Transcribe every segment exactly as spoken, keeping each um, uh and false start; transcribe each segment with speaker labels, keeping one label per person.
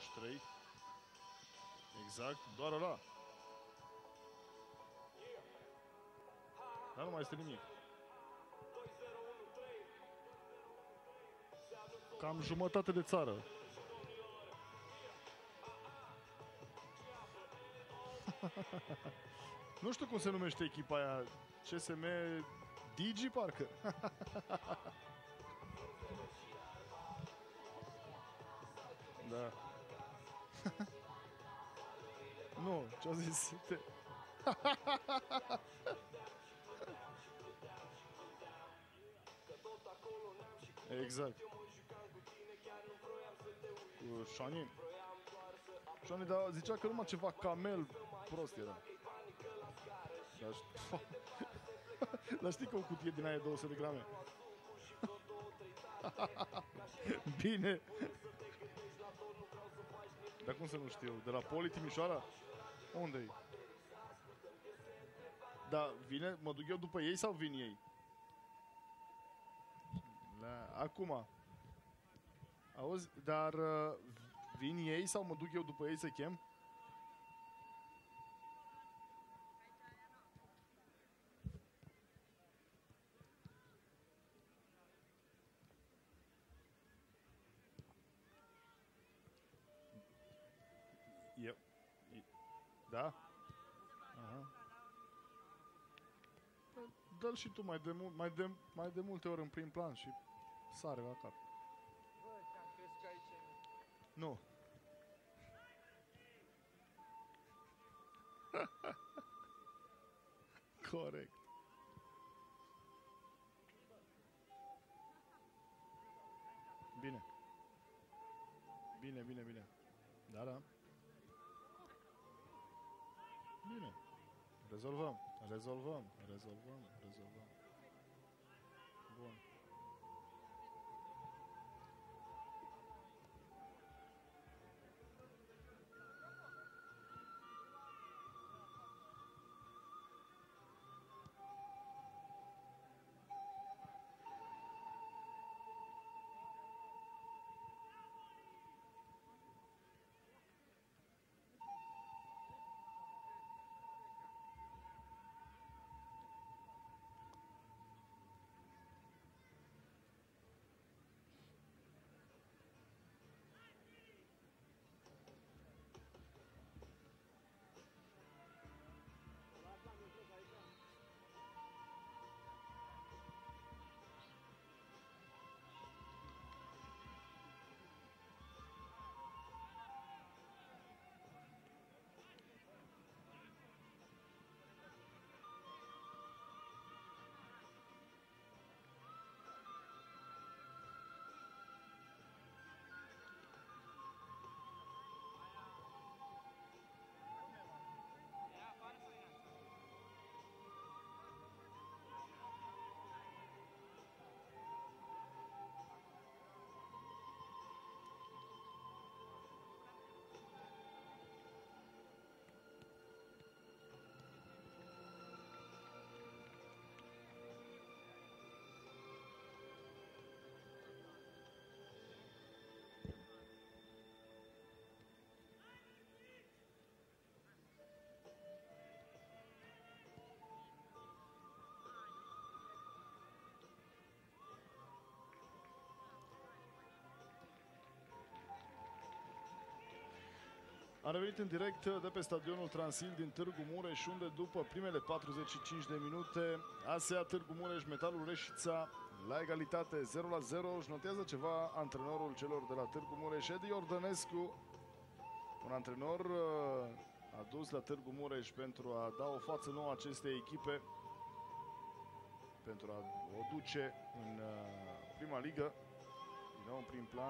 Speaker 1: douăzeci și trei. Exact, doar ăla. Dar nu mai este nimic. Cam jumătate de țară. Nu știu cum se numește echipa aia. C S M Digi, parcă. Da. Nu, ce-au zis? Te... Exact. Cu Șani. Șani, dar zicea că numai ceva camel prost era. Dar, dar știi că o cutie din aia e două sute de grame? Bine. Dar cum să nu știu? De la Poli Timișoara? Unde-i? Da, vine, mă duc eu după ei sau vin ei? La, acum. Auzi, dar uh, vin ei sau mă duc eu după ei să chem? Eu. Da? Aha. Dă-l și tu mai de, mai, de, mai de multe ori în prim plan și sare la cap. Nu. Corect. Bine. Bine, bine, bine. Da, da. Bine. Rezolvăm, rezolvăm, rezolvăm, rezolvăm. Bun. Am revenit în direct de pe stadionul Transil din Târgu Mureș, unde după primele patruzeci și cinci de minute A S A Târgu Mureș, Metalul Reșița la egalitate zero la zero. Își notează ceva antrenorul celor de la Târgu Mureș, Edi Ordănescu, un antrenor adus la Târgu Mureș pentru a da o față nouă acestei echipe, pentru a o duce în prima ligă, din nou în prim plan.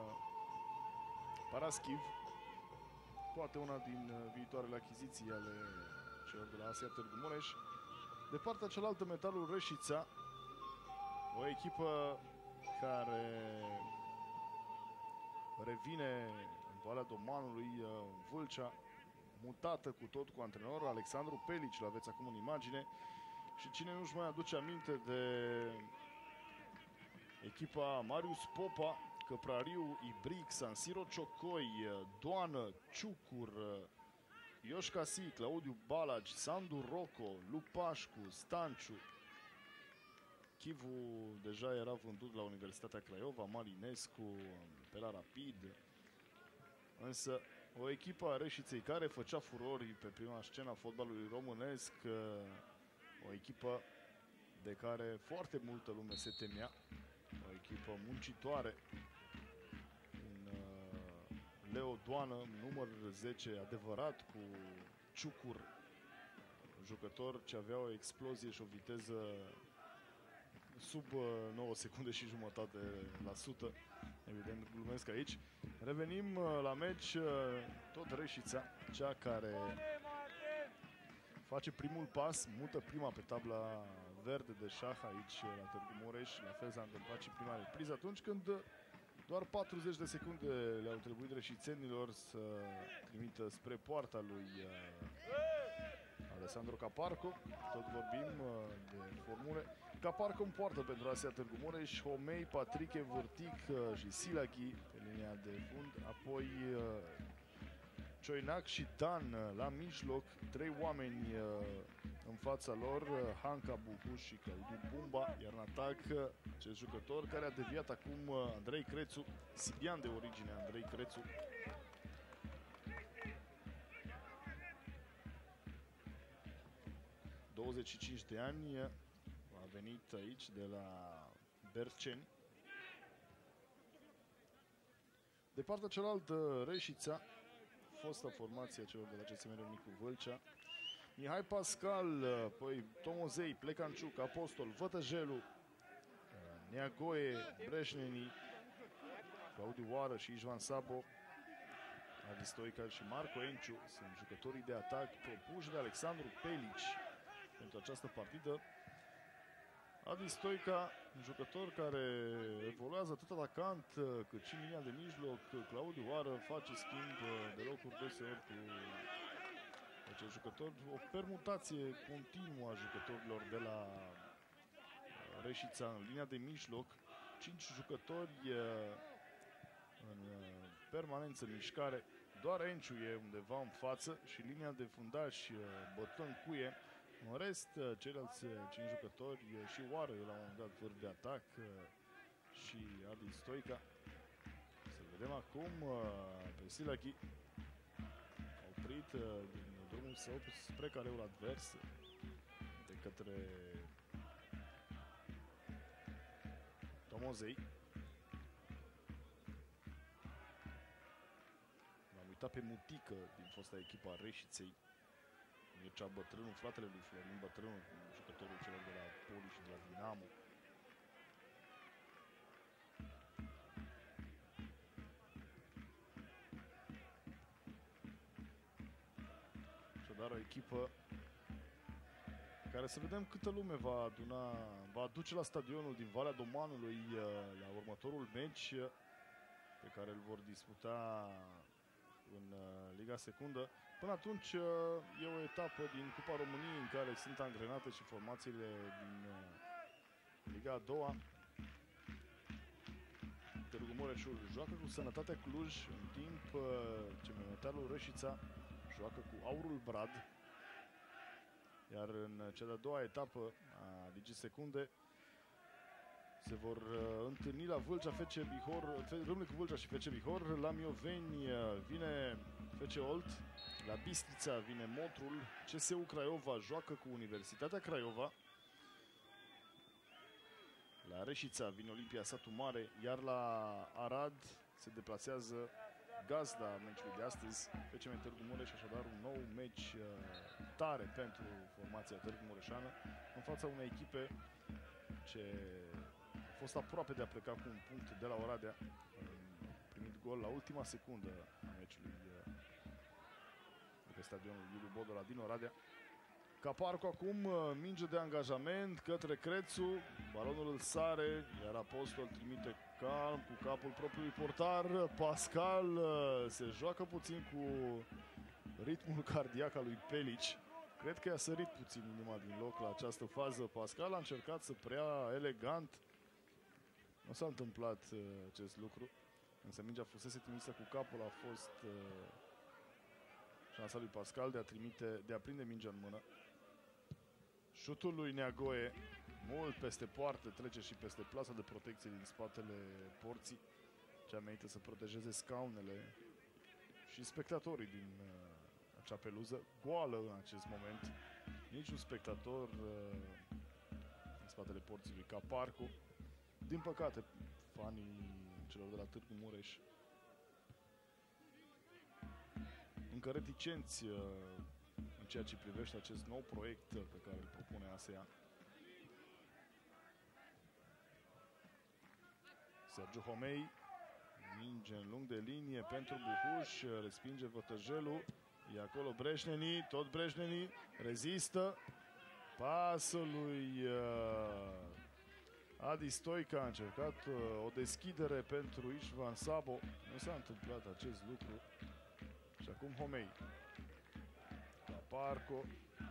Speaker 1: Paraschiv, poate una din viitoarele achiziții ale celor de la A S A Târgu Mureș. De partea cealaltă, Metalul Reșița, o echipă care revine în Valea Domanului, Vâlcea, mutată cu tot cu antrenor. Alexandru Pelici, l aveți acum în imagine. Și cine nu-și mai aduce aminte de echipa Marius Popa, Căprariu, Ibric, San Siro, Ciocoi, Doană, Ciucur, Ioșcasi, Claudiu Balagi, Sandu Rocco, Lupașcu, Stanciu. Chivu deja era vândut la Universitatea Craiova, Marinescu pe la Rapid. Însă o echipă a Reșiței care făcea furori pe prima scenă a fotbalului românesc, o echipă de care foarte multă lume se temea, o echipă muncitoare. Un uh, Leo Doană, număr zece adevărat, cu Ciucur, jucător ce avea o explozie și o viteză sub nouă secunde și jumătate la sută. Evident, glumesc aici. Revenim la meci, tot Reșița, cea care face primul pas, mută prima pe tabla verde de șah aici la Târgu Mureș. La fel s-a întâmplat și prima repriză, atunci când doar patruzeci de secunde le-au trebuit reșițenilor să trimită spre poarta lui Alessandro Caparco. Tot vorbim de formule. Caparco în poartă pentru A S E A Târgu Mureș, Homei, Patriche, Vârtic și Silaghi pe linia de fund, apoi Cioinac și Dan la mijloc, trei oameni în fața lor, Hanca Bucu și Claudiu Bumba, iar în atac acest jucător care a deviat acum, Andrei Crețu, silian de origine, Andrei Crețu. douăzeci și cinci de ani, a venit aici de la Berceni. De partea cealaltă, Reșița, fosta formație a celor de la C S M Râmnicu Vâlcea. Mihai Pascal, păi Tomozei, Plecanciuc, Apostol, Vătăjelu, Neagoe, Breșneni, Claudiu Oară și Ișvan Sabo, Adi Stoica și Marco Enciu sunt jucătorii de atac propuși de Alexandru Pelici pentru această partidă. Adi Stoica, un jucător care evoluează atât atacant cât și în linia de mijloc. Claudiu Oară face schimb de locuri deseori cu acest jucător. O permutație continuă a jucătorilor de la Reșița în linia de mijloc. Cinci jucători în permanență în mișcare. Doar Enciu e undeva în față și linia de fundași bătă în cuie. În rest, ceilalți cinci jucători și Oară la un moment dat vârf de atac și Adi Stoica. Să vedem acum pe Silaghi. A oprit din drumul său spre careul advers de către Tomozei. L-am uitat pe Mutică din fosta echipa a Reșiței. Mircea Bătrânu, fratele lui Florin Bătrânu, jucătorul celor de la Poli și de la Dinamo. Așadar, o echipă care, să vedem câtă lume va aduna, va aduce la stadionul din Valea Domanului la următorul meci pe care îl vor disputa în Liga Secundă. Până atunci e o etapă din Cupa României în care sunt angrenate și formațiile din Liga a doua. Târgu Mureșul joacă cu Sănătatea Cluj, în timp ce Metalul Reșița joacă cu Aurul Brad. Iar în cea de-a doua etapă a Ligii Secunde se vor uh, întâlni la Vâlcea F C Bihor, Râmnicu Vâlcea și F C Bihor. La Mioveni uh, vine F C Olt, la Bistrița vine Motrul, C S U Craiova joacă cu Universitatea Craiova, la Reșița vine Olimpia Satu Mare, iar la Arad se deplasează gazda meciului de astăzi, F C M Târgu Mureș. Așadar un nou meci uh, tare pentru formația Târgu Mureșană în fața unei echipe ce a fost aproape de a pleca cu un punct de la Oradea, primit gol la ultima secundă a meciului de pe stadionul Iuliu Bodola din Oradea. Caparco acum, minge de angajament către Crețu, balonul îl sare, iar Apostol trimite calm cu capul propriului portar. Pascal se joacă puțin cu ritmul cardiac al lui Pelici. Cred că i-a sărit puțin inima din loc la această fază. Pascal a încercat să preia elegant Nu s-a întâmplat uh, acest lucru, însă mingea fusese trimisă cu capul, a fost uh, șansa lui Pascal de a, trimite, de a prinde mingea în mână. Șutul lui Neagoe, mult peste poartă, trece și peste plasa de protecție din spatele porții, cea menită să protejeze scaunele și spectatorii din uh, acea peluză, goală în acest moment. Niciun spectator uh, în spatele porții lui Caparcu. Din păcate, fanii celor de la Târgu Mureș încă reticenți uh, în ceea ce privește acest nou proiect pe care îl propune A S E A. Sergiu Homei, minge în lung de linie pentru Buhuș, respinge Vătăjelul, e acolo Breșneni, tot Breșneni, rezistă, pasul lui uh, Adi Stoica, a încercat uh, o deschidere pentru Ișvan Sabo, nu s-a întâmplat acest lucru și acum Homei, Caparco,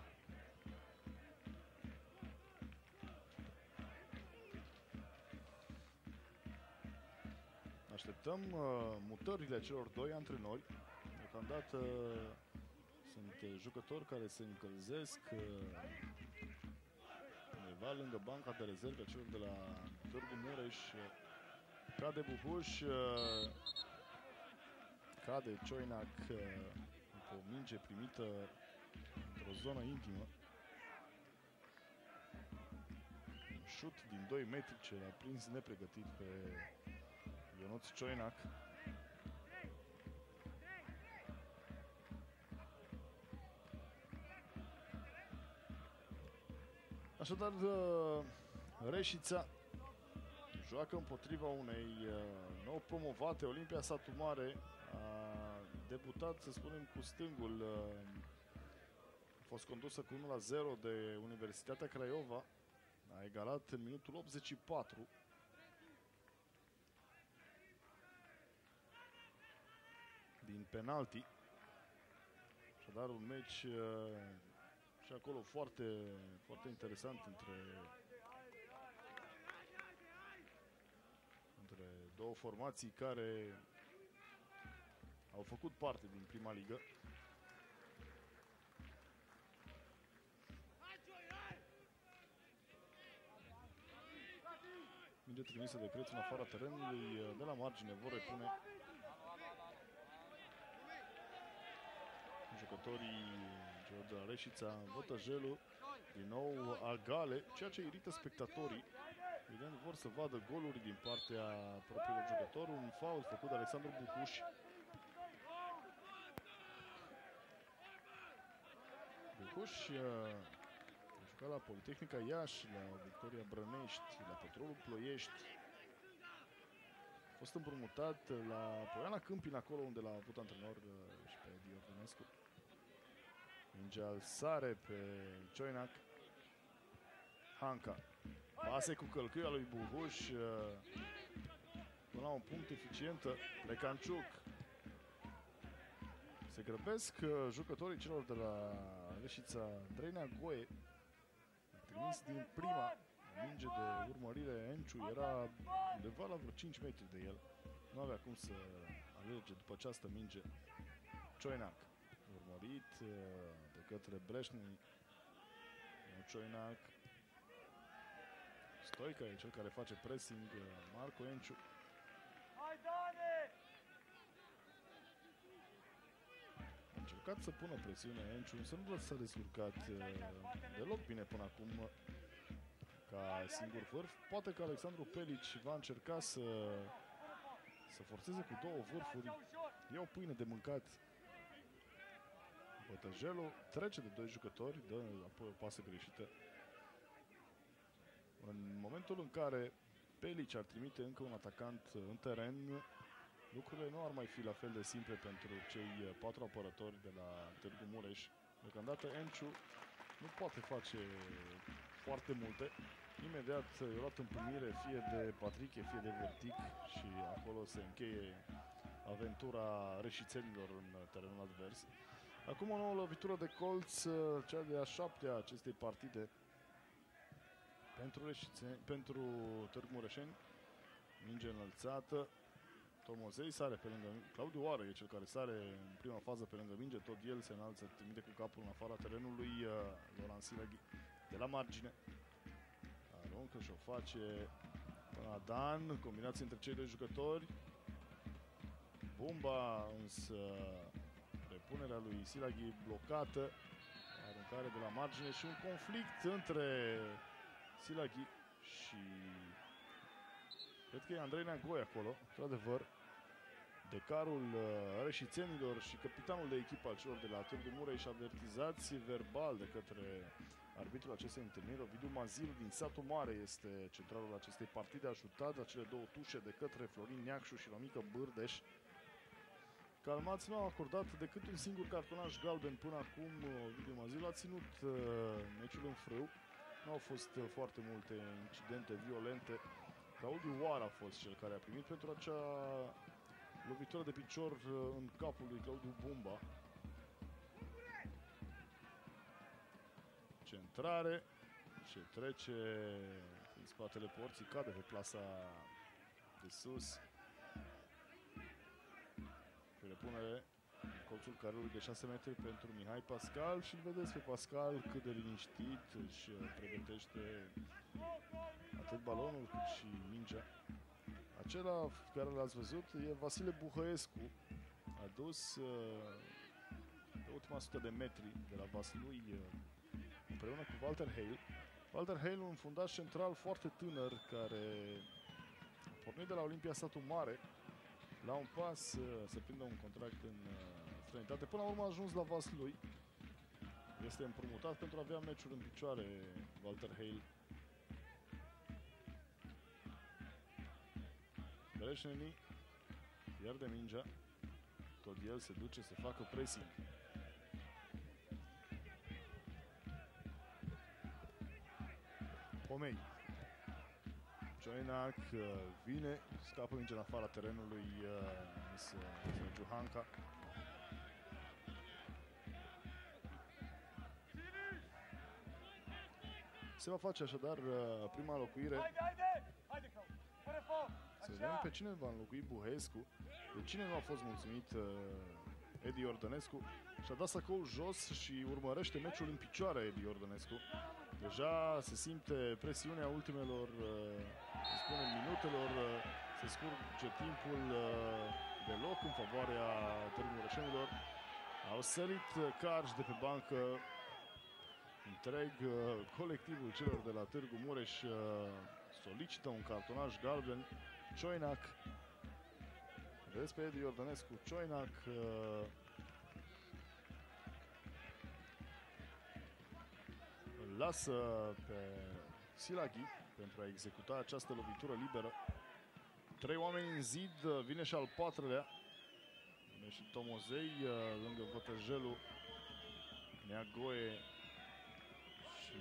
Speaker 1: așteptăm uh, mutările celor doi antrenori. Deocamdată uh, sunt uh, jucători care se încălzesc uh, undeva lângă banca de rezerve celor de la Târgu Mureș. Cade Buhuș, uh, cade Cioinac uh, după o minge primită într-o zonă intimă. Un șut din doi metri ce l-a prins nepregătit pe Ionuț Cioinac. Așadar, Reșița joacă împotriva unei nou promovate, Olimpia Satu Mare. A debutat, să spunem, cu stângul. A fost condusă cu unu la zero de Universitatea Craiova. A egalat în minutul optzeci și patru. Din penalti. Așadar, un meci uh, și acolo foarte, foarte interesant între, între două formații care au făcut parte din prima ligă. Minge trimisă de Creț în afara terenului, de la margine vor repune jucătorii celor de la Reșița. Vătăjelul, din nou Agale, ceea ce irită spectatorii. Evident, vor să vadă goluri din partea propriilor jucători. Un fault făcut de Alexandru Buhuș. Buhuș a jucat la Politehnica Iași, la Victoria Brănești, la Petrolul Ploiești. A fost împrumutat la Poiana Câmpin, acolo unde l-a avut antrenor și pe Edi Ordănescu. Mingea al sare pe Cioinac. Hanca. Pase cu călcâia lui Buhuș. Până la un punct eficientă. Plecanciuc. Se grăbesc jucătorii celor de la Reșița. Andrei Neagoe a trimis din prima minge de urmărire. Enciu era undeva la vreo cinci metri de el. Nu avea cum să alerge după această minge. Cioinac. Urmărit de către Breșneni. Cioinac. Stoica e cel care face pressing. Marco Enciu. A încercat să pună presiune Enciu, însă nu s-a descurcat deloc bine până acum ca singur vârf. Poate că Alexandru Pelici va încerca să să forțeze cu două vârfuri. E o pâine de mâncat. Vătăjelul trece de doi jucători, dă apoi o pasă greșită. În momentul în care Pelici ar trimite încă un atacant în teren, lucrurile nu ar mai fi la fel de simple pentru cei patru apărători de la Târgu Mureș. Deocamdată Enciu nu poate face foarte multe. Imediat e luat în primire fie de Patriche, fie de Vertic și acolo se încheie aventura reșițenilor în terenul advers. Acum o nouă lovitură de colț, cea de a șaptea acestei partide pentru, Reșițeni, pentru Târgu Mureșeni. Minge înălțată. Tomozei sare pe lângă... Claudiu Oară e cel care sare în prima fază pe lângă minge. Tot el se înalță, trimite cu capul în afara terenului. Laurent Silaghi de la margine. Aruncă și o face până la Dan. Combinație între cei doi jucători. Bumba însă... Repunerea lui Silaghi blocată. Aruncare de la margine și un conflict între Silaghi și... Cred că e Andrei Neagoe acolo, într-adevăr. Decarul uh, reșițenilor și capitanul de echipă al celor de la Târgu Mureș avertizați verbal de către arbitrul acestei întâlniri. Ovidiu Mazilu din Satul Mare este centralul acestei partide, ajutat la cele două tușe de către Florin Neacșu și Romică Bârdeș. Calmați nu au acordat decât un singur cartonaș galben până acum. Ovidiu Mazilu a ținut uh, meciul în frâu. Nu au fost uh, foarte multe incidente violente. Claudiu Oară a fost cel care a primit pentru acea lovitură de picior în capul lui Claudiu Bumba. Centrare ce trece în spatele porții, cade pe plasa de sus. Repunere în colțul carului de șase metri pentru Mihai Pascal și îl vedeți pe Pascal cât de liniștit își pregătește atât balonul cât și mingea. Acela care l-ați văzut e Vasile Buhăescu, adus pe ultima sută de metri de la Vaslui împreună cu Walter Hale. Walter Hale, un fundaș central foarte tânăr care a pornit de la Olimpia Satul Mare la un pas să prindă un contract în străinătate. Până la urmă a ajuns la Vaslui. Este împrumutat pentru a avea meciuri în picioare Walter Hale. Bereșneni pierde mingea. Tot el se duce să facă pressing. Pomei. Cioinac vine, scapă mingea în afara terenului, însă Sergiu Hanca. Se va face așadar prima înlocuire. Să vedem pe cine va înlocui Buhescu. De cine nu a fost mulțumit Edi Iordănescu. Și-a dat sacoul jos și urmărește meciul în picioare Edi Iordănescu. Deja se simte presiunea ultimelor, să spunem, minutelor. Se scurge timpul deloc în favoarea Târgu Mureșenilor. Au sărit carci de pe bancă. Întreg colectivul celor de la Târgu Mureș solicită un cartonaș galben. Cioinac. Vedeți pe Edi Iordănescu. Cioinac îl lasă pe Silaghi pentru a executa această lovitură liberă. Trei oameni în zid. Vine și al patrulea. Vine și Tomozei lângă Vătăjelu, Neagoe și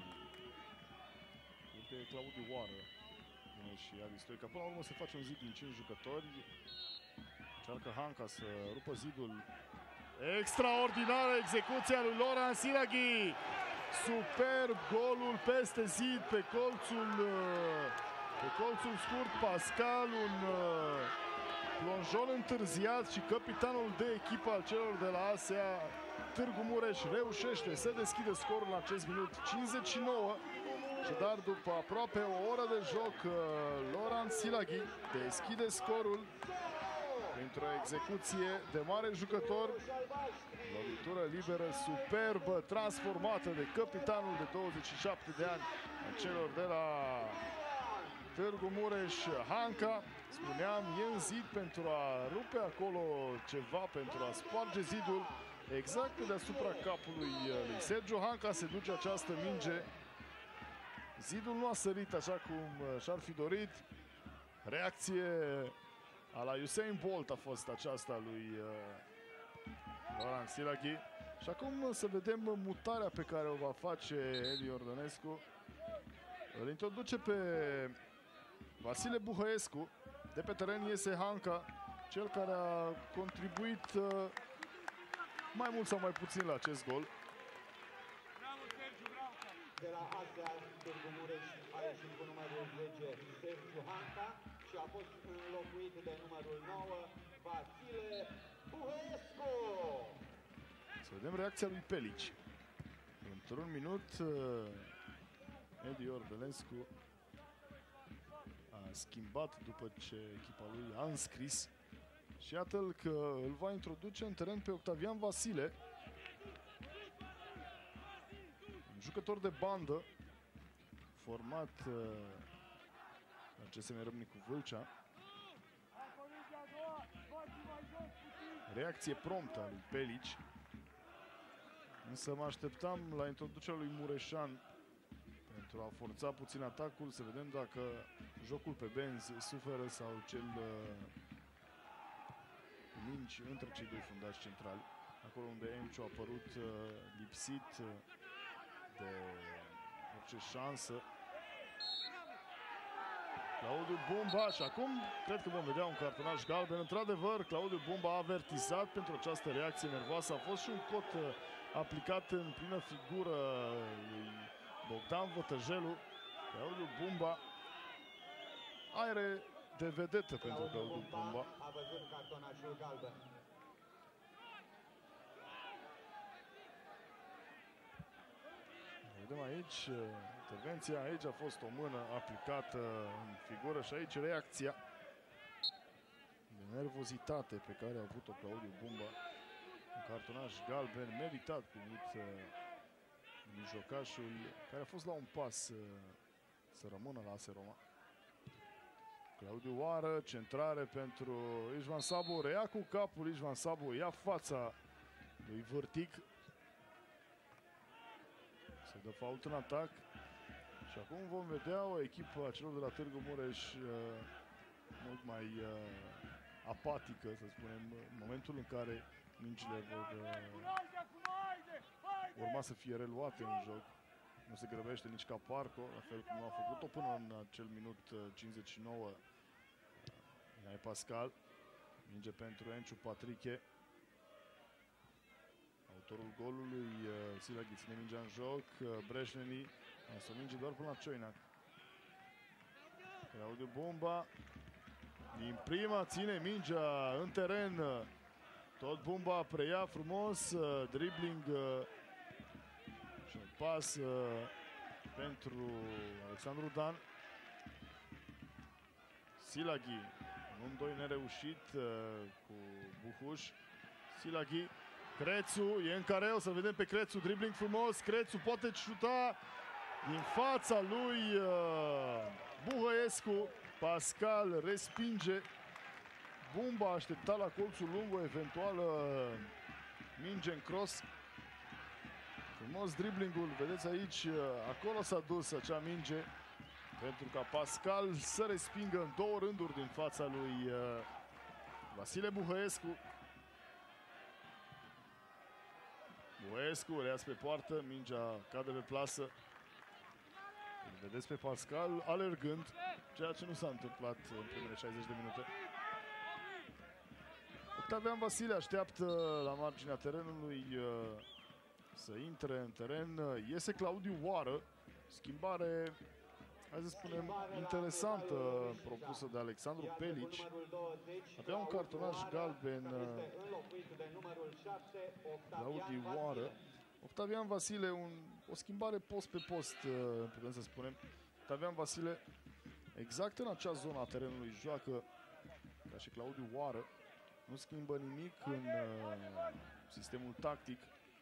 Speaker 1: uite Claudiu Oară. Vine și Adi Stoica. Până la urmă se face un zid din cinci jucători. Încearcă Hanca să rupă zidul. Extraordinară execuția lui Laurent Silaghi. Superb golul peste zid pe colțul pe colțul scurt. Pascal, un plonjon întârziat și capitanul de echipă al celor de la A S E A Târgu Mureș reușește să deschide scorul în acest minut. cincizeci și nouă. Și dar după aproape o oră de joc, Laurent Silaghi deschide scorul printr-o execuție de mare jucător. Lovitură liberă superbă, transformată de capitanul de douăzeci și șapte de ani a celor de la Târgu Mureș, Hanca. Spuneam, e în zid pentru a rupe acolo ceva, pentru a sparge zidul. Exact pe deasupra capului lui Sergiu Hanca se duce această minge. Zidul nu a sărit așa cum și-ar fi dorit. Reacție a la Usain Bolt a fost aceasta lui Laurent Silaghi. Și acum să vedem mutarea pe care o va face Edi Iordănescu. Îl introduce pe Vasile Buhăescu. De pe teren iese Hanca, cel care a contribuit mai mult sau mai puțin la acest gol.
Speaker 2: De la Asea Târgu Mureș a ieșit cu numărul zece Sergiu Hanca și a fost înlocuit de numărul nouă Vasile Buhescu.
Speaker 1: Să vedem reacția lui Pelici. Într-un minut, Edi Orbelescu a schimbat după ce echipa lui a înscris. Și iată-l că îl va introduce în teren pe Octavian Vasile. Un jucător de bandă format la C S M Râmnicu Vâlcea. Reacție promptă a lui Pelici. Însă mă așteptam la introducerea lui Mureșan pentru a forța puțin atacul, să vedem dacă jocul pe benzi suferă sau cel mingi între cei doi fundași centrali. Acolo unde Enciu a apărut uh, lipsit uh, de orice șansă. Claudiu Bumba și acum cred că vom vedea un cartonaș galben. Într-adevăr, Claudiu Bumba a avertizat pentru această reacție nervoasă. A fost și un cot uh, aplicat în plină figură lui Bogdan Vătăjelu. Claudiu Bumba are de vedetă pentru Claudiu Bumba.
Speaker 2: A văzut cartonașul galben.
Speaker 1: Vedem aici intervenția, aici a fost o mână aplicată în figură și aici reacția de nervozitate pe care a avut-o Claudiu Bumba. Un cartonaș galben meritat primit mijlocașul, care a fost la un pas să rămână la A S Roma. Claudiu Oară, centrare pentru Ișvan Sabu, rea cu capul Ișvan Sabu, ia fața lui Vârtic. Se dă fault în atac și acum vom vedea o echipă a celor de la Târgu Mureș uh, mult mai uh, apatică, să spunem, în momentul în care mingile vor uh, urma să fie reluate în joc. Nu se grăbește nici Caparco, la fel cum a făcut-o până în acel minut uh, cincizeci și nouă. Mihai Pascal, minge pentru Enciu Patriche. Autorul golului, uh, Silaghi, ține mingea în joc, uh, Breșneni, însă minge doar până la Cioinac. Claudiu Bumba, din prima ține mingea în teren, tot Bumba preia frumos, uh, dribbling uh, și un pas uh, pentru Alexandru Dan. Silaghi, un doi nereușit uh, cu Buhuș. Silaghi, Crețu e în careu, să vedem pe Crețu, dribbling frumos, Crețu poate șuta din fața lui uh, Buhăescu. Pascal respinge. Bumba aștepta la colțul lung o eventuală minge în cross. Frumos driblingul, vedeți aici, acolo s-a dus acea minge pentru ca Pascal să respingă în două rânduri din fața lui uh, Vasile Buhăescu. Buhăescu reia pe poartă, mingea cade pe plasă. Îl vedeți pe Pascal alergând, ceea ce nu s-a întâmplat în primele șaizeci de minute. Octavian Vasile așteaptă la marginea terenului uh, să intre în teren. Iese Claudiu Oară, schimbare, hai să spunem, interesantă propusă de Alexandru Pelici. Avea un cartonaș galben uh, Claudiu Oară. Octavian Vasile, un, o schimbare post pe post, uh, putem să spunem. Octavian Vasile exact în acea zonă a terenului joacă ca și Claudiu Oară. Nu schimbă nimic în uh, sistemul tactic.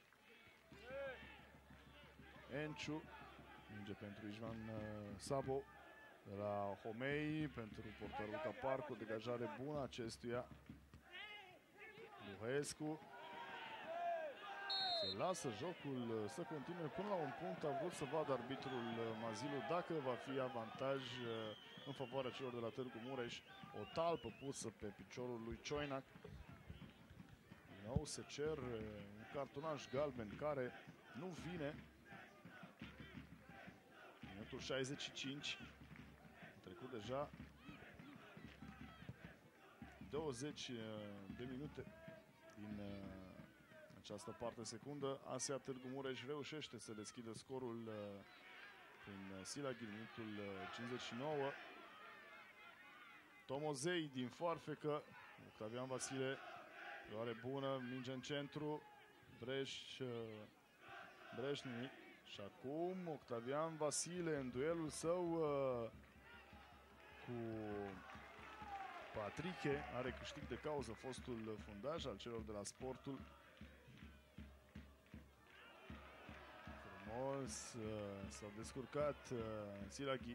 Speaker 1: Enciu, minge pentru Ișvan uh, Sabo, de la Homei pentru portarul Caparco, degajare bună acestuia. Buhăescu se lasă jocul uh, să continue până la un punct. A vrut să vadă arbitrul uh, Mazilu dacă va fi avantaj uh, în favoarea celor de la Târgu Mureș. O talpă pusă pe piciorul lui Cioinac. Din nou se cer uh, un cartonaș galben care nu vine. Minutul șaizeci și cinci. A trecut deja douăzeci de minute din uh, această parte secundă. A S A Târgu Mureș reușește să deschidă scorul uh, prin Silaghi, minutul cincizeci și nouă. Tomozei din foarfecă, Octavian Vasile, luare bună, minge în centru, Breș, Breșni. Și acum Octavian Vasile în duelul său uh, cu Patriche are câștig de cauză, fostul fundaș al celor de la Sportul. Frumos uh, s-au descurcat uh, Silaghi.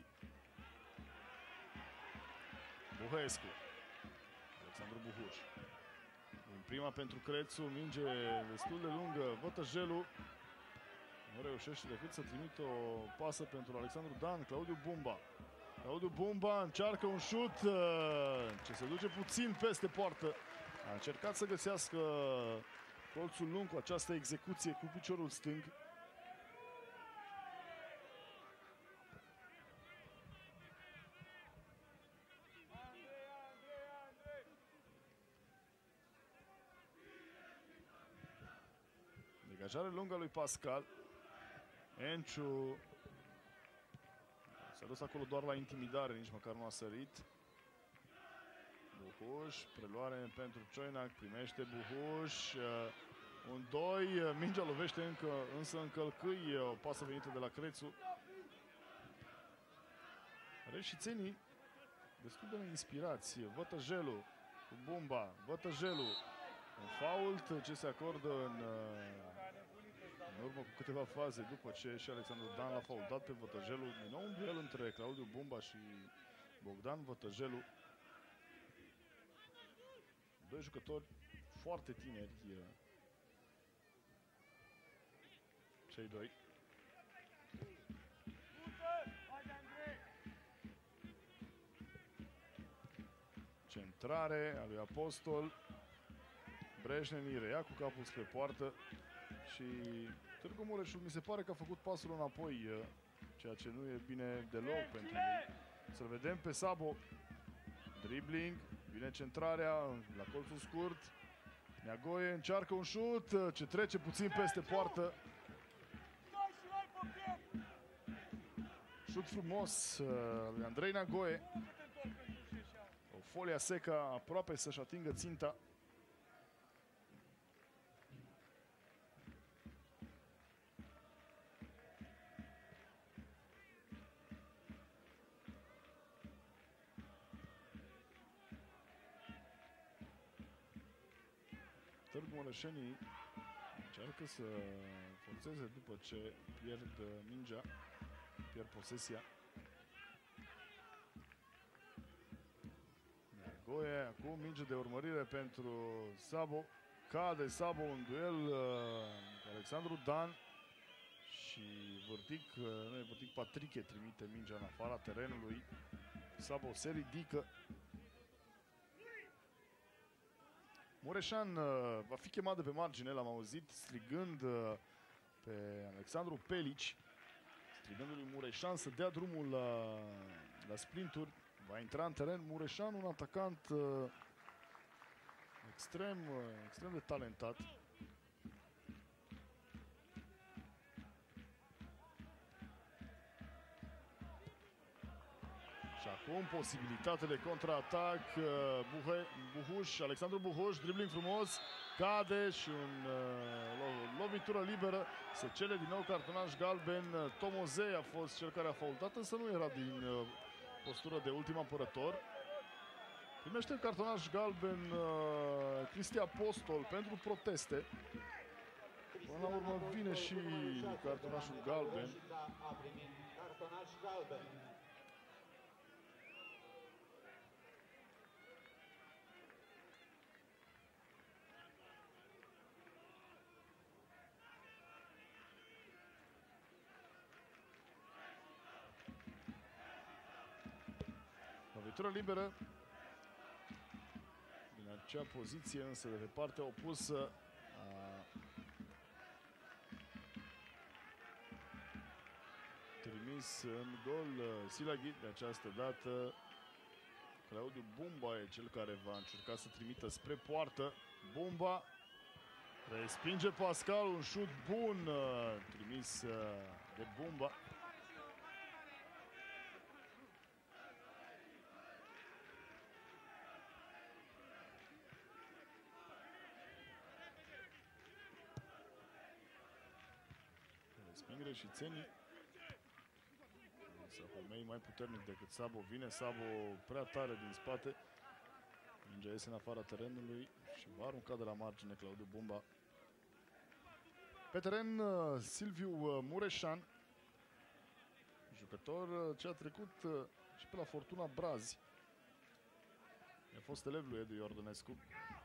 Speaker 1: Buhescu, Alexandru Buhuș. În prima pentru Crețu, minge destul de lungă, Vătăjelu nu reușește decât să trimită o pasă pentru Alexandru Dan. Claudiu Bumba. Claudiu Bumba încearcă un șut ce se duce puțin peste poartă. A încercat să găsească colțul lung cu această execuție cu piciorul stâng. Degajare lungă a lui Pascal. Enciu s-a dus acolo doar la intimidare, nici măcar nu a sărit. Buhuș, preluare pentru Cioinac, primește Buhuș. Un doi, mingea lovește încă, însă în călcâi, o pasă venită de la Crețu. Reșițenii destul de inspirați. Vătăjelu cu Bumba, Vătăjelu. Un fault ce se acordă în, în urmă cu câteva faze după ce și Alexandru Dan l-a faultat pe Vătăjelu. Din nou un duel între Claudiu Bumba și Bogdan Vătăjelu. Doi jucători foarte tineri, cei doi. Centrare a lui Apostol. Breșneni reia cu capul spre poartă și Târgu Mureșul mi se pare că a făcut pasul înapoi, ceea ce nu e bine deloc pentru ei. Să-l vedem pe Sabo. Dribbling, vine centrarea la colțul scurt. Neagoie încearcă un șut ce trece puțin peste poartă. Șut frumos lui Andrei Neagoie. O folia seca aproape să-și atingă ținta. Târgu Mureșenii încearcă să forțeze după ce pierd mingea, pierd posesia. Neagoie, acum minge de urmărire pentru Sabo. Cade Sabo în duel cu Alexandru Dan și Vârtic, nu e Vârtic, Patriche trimite mingea în afara terenului. Sabo se ridică. Mureșan uh, va fi chemat de pe margine, l-am auzit strigând uh, pe Alexandru Pelici, strigându-lui Mureșan să dea drumul la, la sprinturi. Va intra în teren Mureșan, un atacant uh, extrem, uh, extrem de talentat. Și acum posibilitate de contraatac. Buhe, Buhuș, Alexandru Buhuș, dribbling frumos, cade și un, o lovitură liberă. Se cere din nou cartonaș galben. Tomozei a fost cel care a faultat, însă nu era din postură de ultim apărător. Primește cartonaș galben Cristi Apostol pentru proteste. Până la urmă vine și cartonașul galben. Lovitură liberă din acea poziție, însă de pe partea opusă a trimis în gol Silaghi. De această dată Claudiu Bumba e cel care va încerca să trimită spre poartă. Bumba respinge Pascal, un șut bun trimis de Bumba. Resping reșițenii. Sahomei mai puternic decât Sabo. Vine Sabo prea tare din spate. Mingea iese în afara terenului și va arunca de la margine Claudiu Bumba. Pe teren Silviu Mureșan, jucător ce a trecut și pe la Fortuna Brazi. A fost elev lui Edu Iordănescu.